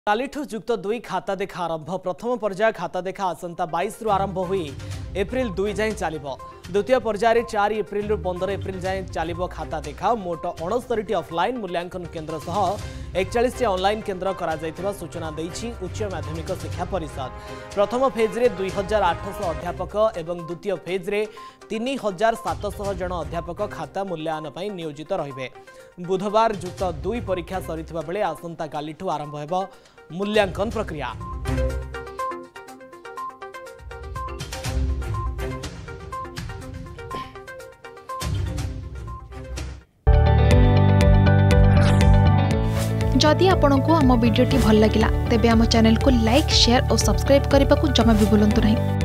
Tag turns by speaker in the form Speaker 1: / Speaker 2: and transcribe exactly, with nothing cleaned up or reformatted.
Speaker 1: कालिठू युक्त दुई खाता देखा आरंभ। प्रथम पर्याय खाता देखा आसंता बाईस रु आरंभ हुई एप्रिल दुई जाए चलो। द्वितीय पर्यायर चार एप्रिल रु पंद्रह एप्रिल जाए चलो खाता देखा। मोट अणस्तरी ऑफलाइन मूल्यांकन केन्द्र सह एकचाश टी ऑनलाइन केन्द्र करा सूचना देइछि उच्च माध्यमिक शिक्षा परिषद। प्रथम फेज्रे दुई हजार आठश अध्यापक एवं द्वितीय फेज्रे तीन हजार सातश जन अध्यापक खाता मूल्यांकन पर नियोजित रहिबे। बुधवार युक्त दुई परीक्षा सरिथिबा बेले आसंता कालिठू आरंभ हेबो मूल्यांकन प्रक्रिया।
Speaker 2: जदि आपंक आम भिडी भल लगा तेब आम चैनल को लाइक शेयर और सब्सक्राइब करने को जमा भी भूलु नहीं।